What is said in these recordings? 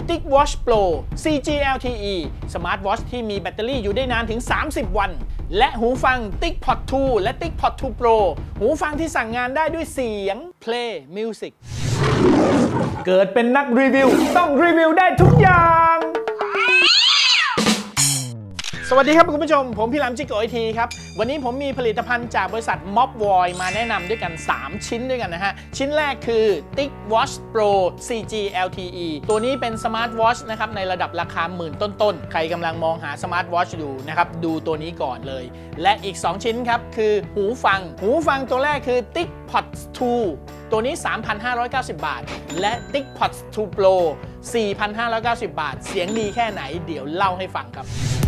TicWatch Pro 4G LTE Smart Watch ที่มีแบตเตอรี่อยู่ได้นานถึง30 วันและหูฟัง TicPod 2 และ TicPod 2 Pro หูฟังที่สั่งงานได้ด้วยเสียง Play Music เกิดเป็นนักรีวิวต้องรีวิวได้ทุกอย่างสวัสดีครับคุณผู้ชมผมพี่หลามจิโกไอทีครับวันนี้ผมมีผลิตภัณฑ์จากบริษัท Mobvoi มาแนะนำด้วยกัน3ชิ้นด้วยกันนะฮะชิ้นแรกคือ TicWatch Pro 4G LTE ตัวนี้เป็น Smart Watch นะครับในระดับราคาหมื่นต้นๆใครกำลังมองหา Smart Watch อยู่นะครับดูตัวนี้ก่อนเลยและอีก2ชิ้นครับคือหูฟังตัวแรกคือ TicPod 2ตัวนี้ 3,590 บาทและ TicPod 2 Pro 4,590 บาทเสียงดีแค่ไหนเดี๋ยวเล่าให้ฟังครับ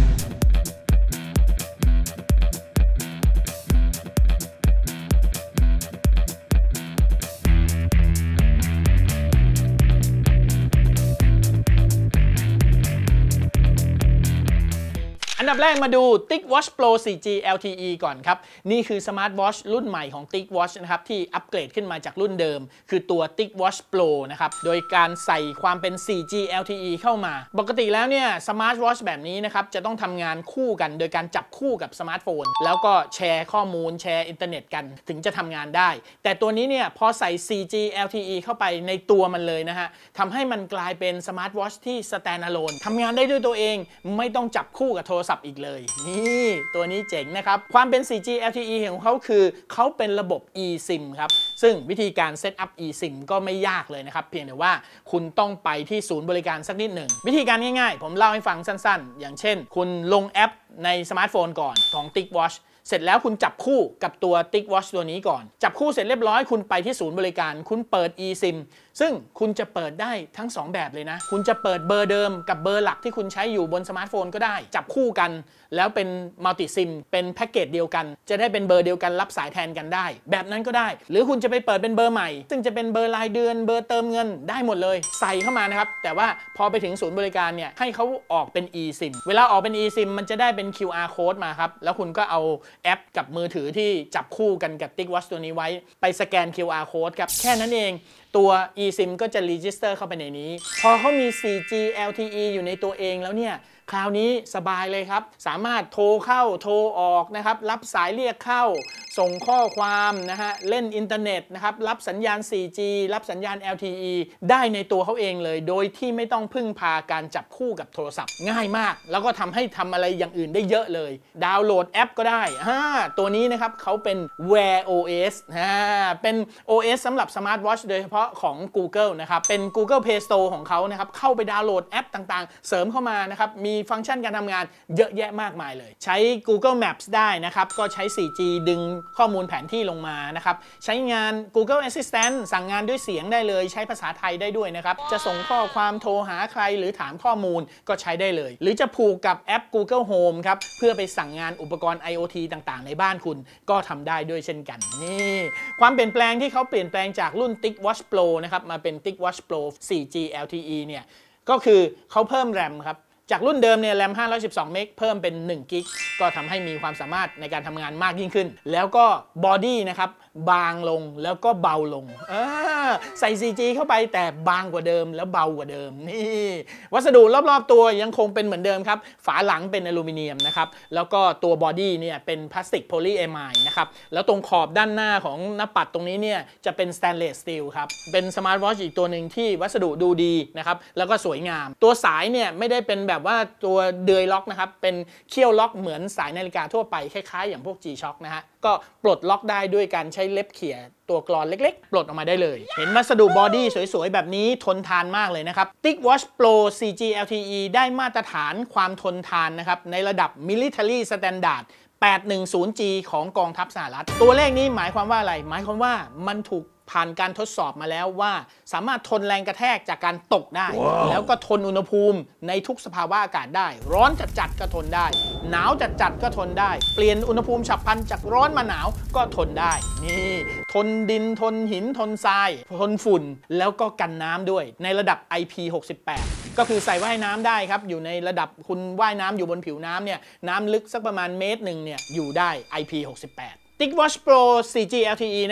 อันดับแรกมาดู TicWatch Pro 4G LTE ก่อนครับนี่คือ Smart Watch รุ่นใหม่ของ TicWatch นะครับที่อัปเกรดขึ้นมาจากรุ่นเดิมคือตัว TicWatch Pro นะครับโดยการใส่ความเป็น 4G LTE เข้ามาปกติแล้วเนี่ย Smart Watch แบบนี้นะครับจะต้องทำงานคู่กันโดยการจับคู่กับสมาร์ทโฟนแล้วก็แชร์ข้อมูลแชร์อินเทอร์เน็ตกันถึงจะทำงานได้แต่ตัวนี้เนี่ยพอใส่ 4G LTE เข้าไปในตัวมันเลยนะฮะทำให้มันกลายเป็น Smart Watch ที่ standalone ทำงานได้ด้วยตัวเองไม่ต้องจับคู่กับโทรศัพท์อีกเลยนี่ตัวนี้เจ๋งนะครับความเป็น 4G LTE ของเขาคือเขาเป็นระบบ eSIM ครับซึ่งวิธีการเซตอัพ eSIM ก็ไม่ยากเลยนะครับเพียงแต่ว่าคุณต้องไปที่ศูนย์บริการสักนิดหนึ่งวิธีการง่ายๆผมเล่าให้ฟังสั้นๆอย่างเช่นคุณลงแอปในสมาร์ทโฟนก่อนของ TicWatch เสร็จแล้วคุณจับคู่กับตัว TicWatch ตัวนี้ก่อนจับคู่เสร็จเรียบร้อยคุณไปที่ศูนย์บริการคุณเปิด eSIM ซึ่งคุณจะเปิดได้ทั้ง2แบบเลยนะคุณจะเปิดเบอร์เดิมกับเบอร์หลักที่คุณใช้อยู่บนสมาร์ทโฟนก็ได้จับคู่กันแล้วเป็นมัลติซิมเป็นแพ็กเกจเดียวกันจะได้เป็นเบอร์เดียวกันรับสายแทนกันได้แบบนั้นก็ได้หรือคุณจะไปเปิดเป็นเบอร์ใหม่ซึ่งจะเป็นเบอร์รายเดือนเบอร์เติมเงินได้หมดเลยใส่เข้ามานะครับแต่ว่าพอไปถึงศูนย์บริการเนี่ยให้เขาออกเป็น eSIM เวลาออกเป็น eSIM มันจะได้เป็น QR code มาครับแล้วคุณก็เอาแอปกับมือถือที่จับคู่กันกับ TicWatch ตัวนี้ไว้ไปสแกน QR code ครับแค่นั้นเองตัว eSIM ก็จะ register เข้าไปในนี้พอเขามี 4G LTE อยู่ในตัวเองแล้วเนี่ยคราวนี้สบายเลยครับสามารถโทรเข้าโทรออกนะครับรับสายเรียกเข้าส่งข้อความนะฮะเล่นอินเทอร์เน็ตนะครับรับสัญญาณ 4G รับสัญญาณ LTE ได้ในตัวเขาเองเลยโดยที่ไม่ต้องพึ่งพาการจับคู่กับโทรศัพท์ง่ายมากแล้วก็ทำให้ทำอะไรอย่างอื่นได้เยอะเลยดาวน์โหลดแอปก็ได้ตัวนี้นะครับเขาเป็น Wear OS เป็น OS สำหรับ Smart Watch โดยเฉพาะของ Google นะครับเป็น Google Play Store ของเขานะครับเข้าไปดาวน์โหลดแอปต่างๆเสริมเข้ามานะครับมีฟังก์ชันการทำงานเยอะแยะมากมายเลยใช้ Google Maps ได้นะครับก็ใช้ 4G ดึงข้อมูลแผนที่ลงมานะครับใช้งาน Google Assistant สั่งงานด้วยเสียงได้เลยใช้ภาษาไทยได้ด้วยนะครับจะส่งข้อความโทรหาใครหรือถามข้อมูลก็ใช้ได้เลยหรือจะผูกกับแอป Google Home ครับเพื่อไปสั่งงานอุปกรณ์ IoT ต่างๆในบ้านคุณก็ทำได้ด้วยเช่นกันนี่ความเปลี่ยนแปลงที่เขาเปลี่ยนแปลงจากรุ่น TicWatch Pro นะครับมาเป็น TicWatch Pro 4G LTE เนี่ยก็คือเขาเพิ่ม RAM ครับจากรุ่นเดิมเนี่ยแรม512 เมกเพิ่มเป็น1กิกก็ทำให้มีความสามารถในการทำงานมากยิ่งขึ้นแล้วก็บอดี้นะครับบางลงแล้วก็เบาลงใส่ 4G เข้าไปแต่บางกว่าเดิมแล้วเบากว่าเดิมนี่วัสดุรอบๆตัวยังคงเป็นเหมือนเดิมครับฝาหลังเป็นอลูมิเนียมนะครับแล้วก็ตัวบอดี้เนี่ยเป็นพลาสติกโพลีเอไมด์นะครับแล้วตรงขอบด้านหน้าของหน้าปัดตรงนี้เนี่ยจะเป็นสแตนเลสสตีลครับเป็นสมาร์ทวอทช์อีกตัวหนึ่งที่วัสดุดูดีนะครับแล้วก็สวยงามตัวสายเนี่ยไม่ได้เป็นแบบว่าตัวเดือยล็อกนะครับเป็นเขี้ยวล็อกเหมือนสายนาฬิกาทั่วไปคล้ายๆอย่างพวก G-Shock นะฮะก็ปลดล็อกได้ด้วยการใช้เล็บเขี่ยตัวกลอนเล็กๆปลดออกมาได้เลยเห็นวัสดุบอดี้สวยๆแบบนี้ทนทานมากเลยนะครับ TicWatch Pro 4G LTE ได้มาตรฐานความทนทานนะครับในระดับ Military Standard 810G ของกองทัพสหรัฐตัวเลขนี้หมายความว่าอะไรหมายความว่ามันถูกผ่านการทดสอบมาแล้วว่าสามารถทนแรงกระแทกจากการตกได้ แล้วก็ทนอุณหภูมิในทุกสภาวะอากาศได้ร้อนจัดๆก็ทนได้หนาวจัดๆก็ทนได้เปลี่ยนอุณหภูมิฉับพลันจากร้อนมาหนาวก็ทนได้นี่ทนดินทนหินทนทรายทนฝุ่นแล้วก็กันน้ำด้วยในระดับ IP68 ก็คือใส่ว่ายน้ำได้ครับอยู่ในระดับคุณว่ายน้ำอยู่บนผิวน้ำเนี่ยน้ำลึกสักประมาณเมตรหนึ่งเนี่ยอยู่ได้ IP68TicWatch Pro 4G LTE นะครับ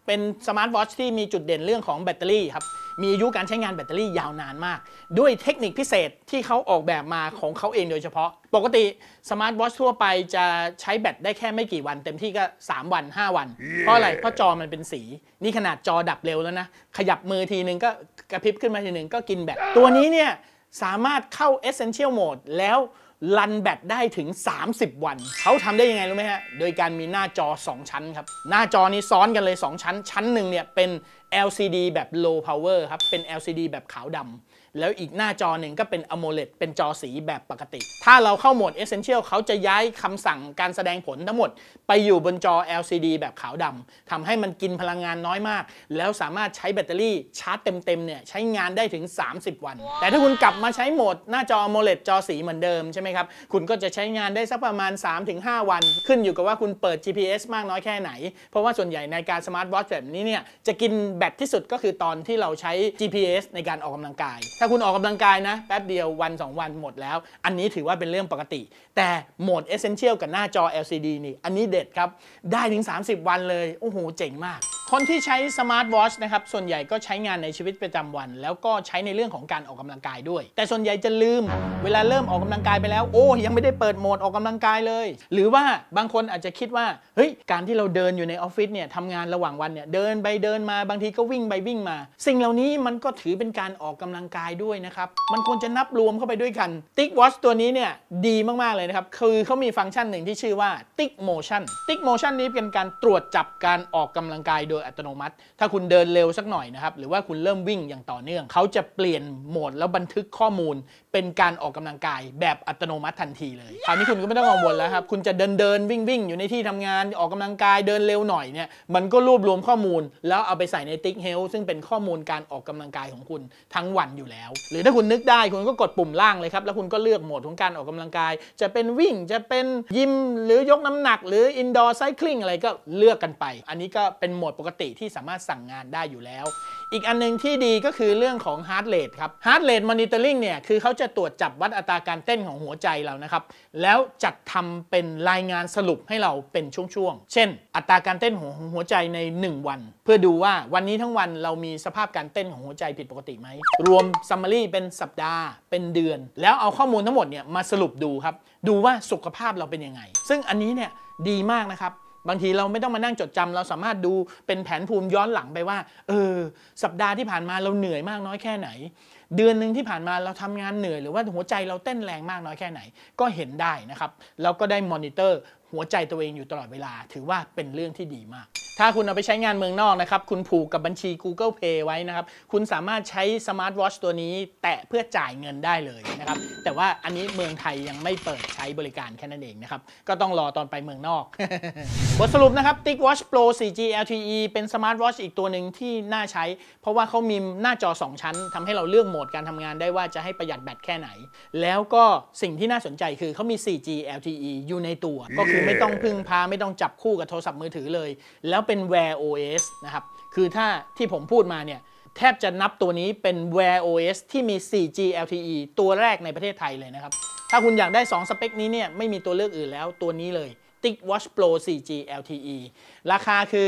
เป็นสมาร์ทวอทช์ที่มีจุดเด่นเรื่องของแบตเตอรี่ครับมีอายุการใช้งานแบตเตอรี่ยาวนานมากด้วยเทคนิคพิเศษที่เขาออกแบบมาของเขาเองโดยเฉพาะปกติสมาร์ทวอทช์ทั่วไปจะใช้แบตได้แค่ไม่กี่วันเต็มที่ก็3 วัน5 วันเพราะอะไรเพราะจอมันเป็นสีนี่ขนาดจอดับเร็วแล้วนะขยับมือทีนึงก็กระพริบขึ้นมาทีนึงก็กินแบตตัวนี้เนี่ยสามารถเข้า Essential Mode แล้วรันแบตได้ถึง30 วันเขาทำได้ยังไงรู้ไหมฮะโดยการมีหน้าจอ2 ชั้นครับหน้าจอนี้ซ้อนกันเลย2 ชั้นชั้นหนึ่งเนี่ยเป็น LCD แบบ low power ครับเป็น LCD แบบขาวดำแล้วอีกหน้าจอหนึ่งก็เป็น AMOLED เป็นจอสีแบบปกติถ้าเราเข้าโหมด Essential เขาจะย้ายคำสั่งการแสดงผลทั้งหมดไปอยู่บนจอ LCD แบบขาวดำทำให้มันกินพลังงานน้อยมากแล้วสามารถใช้แบตเตอรี่ชาร์จเต็มเนี่ยใช้งานได้ถึง30 วันแต่ถ้าคุณกลับมาใช้โหมดหน้าจอ AMOLED จอสีเหมือนเดิมใช่ไหมครับคุณก็จะใช้งานได้สักประมาณ 3-5 วันขึ้นอยู่กับว่าคุณเปิด GPS มากน้อยแค่ไหนเพราะว่าส่วนใหญ่ในการสมาร์ทวอทช์แบบนี้เนี่ยจะกินแบตที่สุดก็คือตอนที่เราใช้ GPS ในการออกกำลังกายถ้าคุณออกกำลังกายนะแป๊บเดียว1-2 วันหมดแล้วอันนี้ถือว่าเป็นเรื่องปกติแต่โหมด Essential กับหน้าจอ LCD นี่อันนี้เด็ดครับได้ถึง30 วันเลยโอ้โหเจ๋งมากคนที่ใช้สมาร์ทวอทช์นะครับส่วนใหญ่ก็ใช้งานในชีวิตประจำวันแล้วก็ใช้ในเรื่องของการออกกำลังกายด้วยแต่ส่วนใหญ่จะลืมเวลาเริ่มออกกำลังกายไปแล้วโอ้ยังไม่ได้เปิดโหมดออกกำลังกายเลยหรือว่าบางคนอาจจะคิดว่าเฮ้ยการที่เราเดินอยู่ในออฟฟิศเนี่ยทำงานระหว่างวันเนี่ยเดินไปเดินมาบางทีก็วิ่งไปวิ่งมาสิ่งเหล่านี้มันก็ถือเป็นการออกกำลังกายด้วยนะครับมันควรจะนับรวมเข้าไปด้วยกัน TicWatch ตัวนี้เนี่ยดีมากๆเลยนะครับคือเขามีฟังก์ชันหนึ่งที่ชื่อว่า TicMotion TicMotion นี้เป็นการตรวจจับการออกกำลังกายโดยอัตโนมัติถ้าคุณเดินเร็วสักหน่อยนะครับหรือว่าคุณเริ่มวิ่งอย่างต่อเนื่องเขาจะเปลี่ยนโหมดแล้วบันทึกข้อมูลเป็นการออกกำลังกายแบบอัตโนมัติทันทีเลยคราวนี้คุณก็ไม่ต้องกังวลแล้วครับคุณจะเดินวิ่งอยู่ในที่ทำงานออกกำลังกายเดินเร็วหน่อยเนี่ยมันก็รวบรวมข้อมูลแล้วเอาไปใส่ใน Tik Health ซึ่งเป็นข้อมูลการออกกำลังกายของคุณทั้งวันอยู่แล้วหรือถ้าคุณนึกได้คุณก็กดปุ่มล่างเลยครับแล้วคุณก็เลือกโหมดของการออกกำลังกายจะเป็นวิ่งจะเป็นยิมหรือยกน้ำหนักหรือ indoor cycling อะไรก็เลือกกันไปอันนี้ก็เป็นโหมดปกติที่สามารถสั่งงานได้อยู่แล้วอีกอันนึงที่ดีก็คือเรื่องของ heart rate ครับ heart rate monitoring เนี่ยคือเขาจะตรวจจับวัดอัตราการเต้นของหัวใจเรานะครับแล้วจัดทำเป็นรายงานสรุปให้เราเป็นช่วงๆเช่นอัตราการเต้นของหัวใจใน1 วันเพื่อดูว่าวันนี้ทั้งวันเรามีสภาพการเต้นของหัวใจผิดปกติไหมรวม summary เป็นสัปดาห์เป็นเดือนแล้วเอาข้อมูลทั้งหมดเนี่ยมาสรุปดูครับดูว่าสุขภาพเราเป็นยังไงซึ่งอันนี้เนี่ยดีมากนะครับบางทีเราไม่ต้องมานั่งจดจำเราสามารถดูเป็นแผนภูมิย้อนหลังไปว่าสัปดาห์ที่ผ่านมาเราเหนื่อยมากน้อยแค่ไหนเดือนหนึ่งที่ผ่านมาเราทำงานเหนื่อยหรือว่าหัวใจเราเต้นแรงมากน้อยแค่ไหนก็เห็นได้นะครับแล้วก็ได้มอนิเตอร์หัวใจตัวเองอยู่ตลอดเวลาถือว่าเป็นเรื่องที่ดีมากถ้าคุณเอาไปใช้งานเมืองนอกนะครับคุณผูกกับบัญชี Google Pay ไว้นะครับคุณสามารถใช้สมาร์ทวอทช์ตัวนี้แตะเพื่อจ่ายเงินได้เลยนะครับแต่ว่าอันนี้เมืองไทยยังไม่เปิดใช้บริการแค่นั้นเองนะครับก็ต้องรอตอนไปเมืองนอก บทสรุปนะครับ TicWatch Pro 4G LTE เป็นสมาร์ทวอทช์อีกตัวหนึ่งที่น่าใช้เพราะว่าเขามีหน้าจอ2 ชั้นทำให้เราเลือกโหมดการทำงานได้ว่าจะให้ประหยัดแบตแค่ไหนแล้วก็สิ่งที่น่าสนใจคือเขามี 4G LTE อยู่ในตัวก็คือไม่ต้องพึ่งพาไม่ต้องจับคู่กับโทรศัพท์มือถือเลยแล้วเป็น Wear OS นะครับคือถ้าที่ผมพูดมาเนี่ยแทบจะนับตัวนี้เป็น Wear OS ที่มี 4G LTE ตัวแรกในประเทศไทยเลยนะครับถ้าคุณอยากได้2 สเปคนี้เนี่ยไม่มีตัวเลือกอื่นแล้วตัวนี้เลย TicWatch Pro 4G LTE ราคาคือ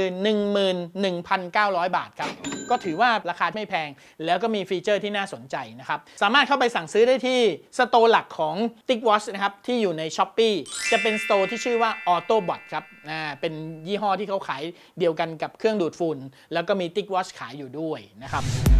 11,900 บาทครับก็ถือว่าราคาไม่แพงแล้วก็มีฟีเจอร์ที่น่าสนใจนะครับสามารถเข้าไปสั่งซื้อได้ที่สโตร์หลักของ TicWatch นะครับที่อยู่ใน Shopee จะเป็นสโตร์ที่ชื่อว่า Autobot ครับเป็นยี่ห้อที่เขาขายเดียวกันกับเครื่องดูดฝุ่นแล้วก็มี TicWatch ขายอยู่ด้วยนะครับ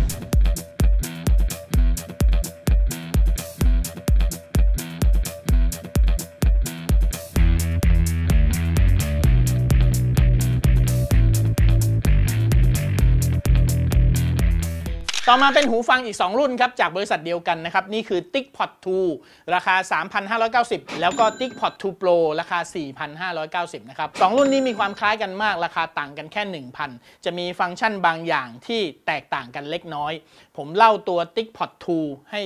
ต่อมาเป็นหูฟังอีก2รุ่นครับจากบริษัทเดียวกันนะครับนี่คือ TicPod 2 ราคา 3,590 แล้วก็ TicPod 2 Pro ราคา 4,590 นะครับ2รุ่นนี้มีความคล้ายกันมากราคาต่างกันแค่ 1,000 จะมีฟังก์ชันบางอย่างที่แตกต่างกันเล็กน้อยผมเล่าตัว TicPod 2 ให้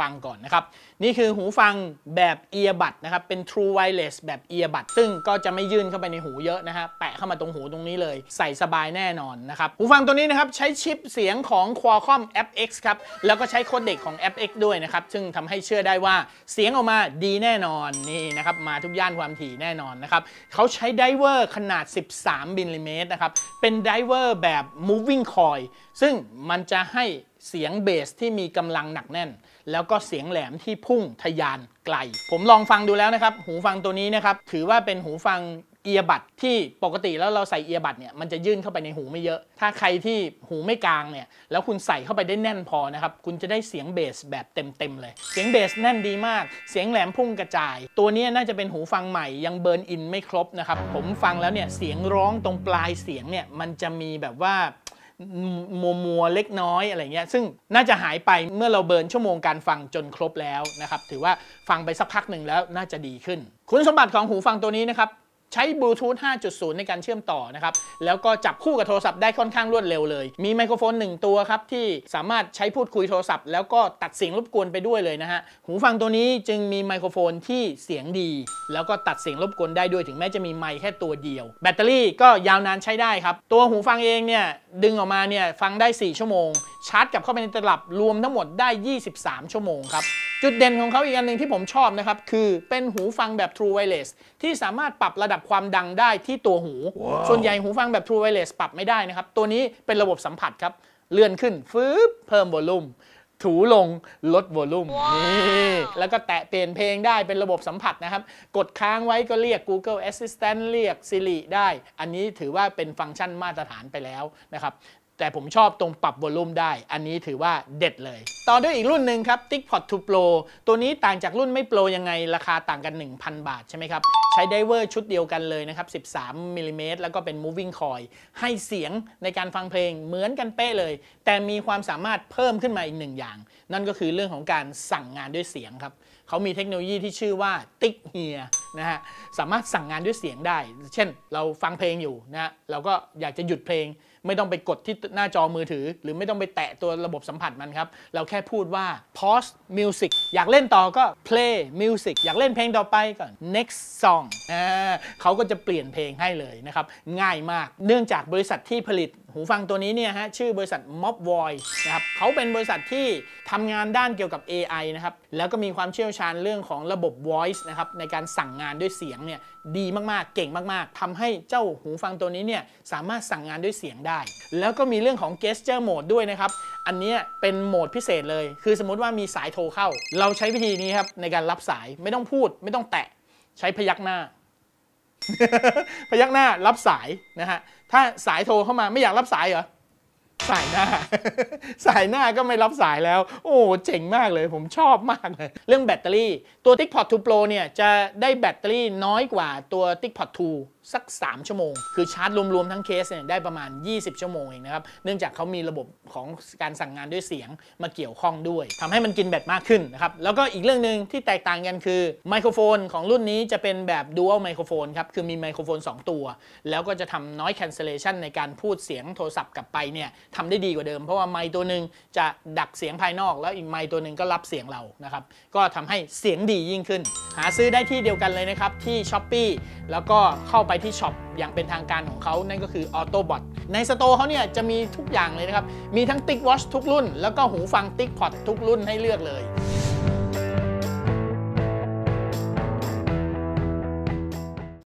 ฟังก่อนนะครับนี่คือหูฟังแบบเอียร์บัดนะครับเป็น True Wireless แบบเอียร์บัดซึ่งก็จะไม่ยื่นเข้าไปในหูเยอะนะฮะแปะเข้ามาตรงหูตรงนี้เลยใส่สบายแน่นอนนะครับหูฟังตัวนี้นะครับใช้ชิปเสียงของ Qualcomm FX ครับแล้วก็ใช้โคเด็กของ FX ด้วยนะครับซึ่งทำให้เชื่อได้ว่าเสียงออกมาดีแน่นอนนี่นะครับมาทุกย่านความถี่แน่นอนนะครับเขาใช้ไดเวอร์ขนาด13มิลลิเมตรนะครับเป็นไดเวอร์แบบ moving coil ซึ่งมันจะให้เสียงเบสที่มีกำลังหนักแน่นแล้วก็เสียงแหลมที่พุ่งทะยานไกลผมลองฟังดูแล้วนะครับหูฟังตัวนี้นะครับถือว่าเป็นหูฟังเอียร์บัดที่ปกติแล้วเราใส่เอียร์บัดเนี่ยมันจะยื่นเข้าไปในหูไม่เยอะถ้าใครที่หูไม่กลางเนี่ยแล้วคุณใส่เข้าไปได้แน่นพอนะครับคุณจะได้เสียงเบสแบบเต็มเลยเสียงเบสแน่นดีมากเสียงแหลมพุ่งกระจายตัวนี้น่าจะเป็นหูฟังใหม่ยังเบิร์นอินไม่ครบนะครับผมฟังแล้วเนี่ยเสียงร้องตรงปลายเสียงเนี่ยมันจะมีแบบว่ามัวเล็กน้อยอะไรเงี้ยซึ่งน่าจะหายไปเมื่อเราเบิร์นชั่วโมงการฟังจนครบแล้วนะครับถือว่าฟังไปสักพักหนึ่งแล้วน่าจะดีขึ้นคุณสมบัติของหูฟังตัวนี้นะครับใช้บลูทูธ 5.0 ในการเชื่อมต่อนะครับแล้วก็จับคู่กับโทรศัพท์ได้ค่อนข้างรวดเร็วเลยมีไมโครโฟน1ตัวครับที่สามารถใช้พูดคุยโทรศัพท์แล้วก็ตัดเสียงรบกวนไปด้วยเลยนะฮะหูฟังตัวนี้จึงมีไมโครโฟนที่เสียงดีแล้วก็ตัดเสียงรบกวนได้ด้วยถึงแม้จะมีไมค์แค่ตัวเดียวแบตเตอรี่ก็ยาวนานใช้ได้ครับตัวหูฟังเองเนี่ยดึงออกมาเนี่ยฟังได้4ชั่วโมงชาร์จกลับเข้าไปในตลับรวมทั้งหมดได้23ชั่วโมงครับจุดเด่นของเขาอีกอันหนึ่งที่ผมชอบนะครับคือเป็นหูฟังแบบ True Wireless ที่สามารถปรับระดับความดังได้ที่ตัวหู ส่วนใหญ่หูฟังแบบ True Wireless ปรับไม่ได้นะครับตัวนี้เป็นระบบสัมผัสครับเลื่อนขึ้นฟืบเพิ่มวอลลุ่มถูลงลดวอลลุ่มนี่แล้วก็แตะเปลี่ยนเพลงได้เป็นระบบสัมผัสนะครับกดค้างไว้ก็เรียก Google Assistant เรียก Siri ได้อันนี้ถือว่าเป็นฟังก์ชันมาตรฐานไปแล้วนะครับแต่ผมชอบตรงปรับวอลลุ่มได้อันนี้ถือว่าเด็ดเลยต่อด้วยอีกรุ่นหนึ่งครับ TicPod 2 Pro ตัวนี้ต่างจากรุ่นไม่โปรยังไงราคาต่างกัน 1,000 บาทใช่ไหมครับใช้ไดเวอร์ชุดเดียวกันเลยนะครับ13มิลลิเมตรแล้วก็เป็น moving coil ให้เสียงในการฟังเพลงเหมือนกันเป๊ะเลยแต่มีความสามารถเพิ่มขึ้นมาอีก1อย่างนั่นก็คือเรื่องของการสั่งงานด้วยเสียงครับเขามีเทคโนโลยีที่ชื่อว่า Tic Hear นะฮะสามารถสั่งงานด้วยเสียงได้เช่นเราฟังเพลงอยู่นะฮะเราก็อยากจะหยุดเพลงไม่ต้องไปกดที่หน้าจอมือถือหรือไม่ต้องไปแตะตัวระบบสัมผัสมันครับเราแค่พูดว่า pause music อยากเล่นต่อก็ play music อยากเล่นเพลงต่อไปก็ next song เขาก็จะเปลี่ยนเพลงให้เลยนะครับง่ายมากเนื่องจากบริษัทที่ผลิตหูฟังตัวนี้เนี่ยฮะชื่อบริษัท Mobvoi นะครับเขาเป็นบริษัทที่ทำงานด้านเกี่ยวกับ AI นะครับแล้วก็มีความเชี่ยวชาญเรื่องของระบบ voice นะครับในการสั่งงานด้วยเสียงเนี่ยดีมากๆเก่งมากๆทำให้เจ้าหูฟังตัวนี้เนี่ยสามารถสั่งงานด้วยเสียงได้แล้วก็มีเรื่องของ gesture mode ด้วยนะครับอันนี้เป็นโหมดพิเศษเลยคือสมมติว่ามีสายโทรเข้าเราใช้วิธีนี้ครับในการรับสายไม่ต้องพูดไม่ต้องแตะใช้พยักหน้า พยักหน้ารับสายนะฮะถ้าสายโทรเข้ามาไม่อยากรับสายเหรอสายหน้า สายหน้าก็ไม่รับสายแล้วโอ้เจ๋งมากเลยผมชอบมากเลยเรื่องแบตเตอรี่ตัว TicPod 2 Pro เนี่ยจะได้แบตเตอรี่น้อยกว่าตัว TicPod 2 สัก3ชั่วโมงคือชาร์จรวมๆทั้งเคสเนี่ยได้ประมาณ20ชั่วโมงเองนะครับเนื่องจากเขามีระบบของการสั่งงานด้วยเสียงมาเกี่ยวข้องด้วยทำให้มันกินแบตมากขึ้นนะครับแล้วก็อีกเรื่องนึงที่แตกต่างกันคือไมโครโฟนของรุ่นนี้จะเป็นแบบ Dual ไมโครโฟนครับคือมีไมโครโฟน2ตัวแล้วก็จะทำ Noise Cancellation ในการพูดเสียงโทรศัพท์กลับไปเนี่ยทำได้ดีกว่าเดิมเพราะว่าไมค์ตัวหนึ่งจะดักเสียงภายนอกแล้วอีกไมค์ตัวหนึ่งก็รับเสียงเรานะครับก็ทำให้เสียงดียิ่งขึ้นหาซื้อได้ที่เดียวกันเลยนะครับที่ Shopee แล้วก็เข้าไปที่ช็อปอย่างเป็นทางการของเขานั่นก็คือ Autobot ในสโตร์เขาเนี่ยจะมีทุกอย่างเลยนะครับมีทั้ง TicWatch ทุกรุ่นแล้วก็หูฟัง TicPod ทุกรุ่นให้เลือกเลย